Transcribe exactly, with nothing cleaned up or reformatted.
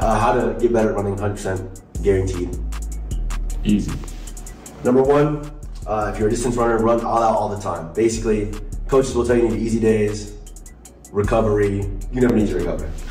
Uh, how to get better at running, one hundred percent guaranteed. Easy. Number one, uh, if you're a distance runner, run all out all the time. Basically, coaches will tell you you need easy days, recovery. You never need to recover.